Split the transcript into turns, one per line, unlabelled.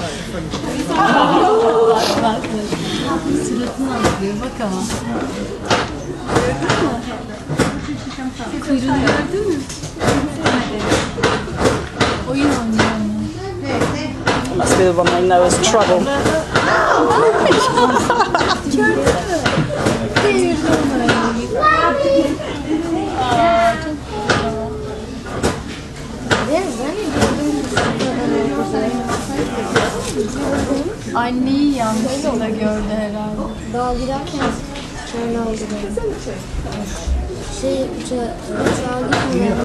Bak. Suratını atlıyor bak ama. Gördün mü? Kuyruğunu gördün mü? Oyun oynuyor.
Must be the one they know as trouble.
Gördün mü? Devirdi onu. Anneyi yanlışlıkla gördü herhalde.
Daha giderken şöyle oldu. Uçağa gitmeden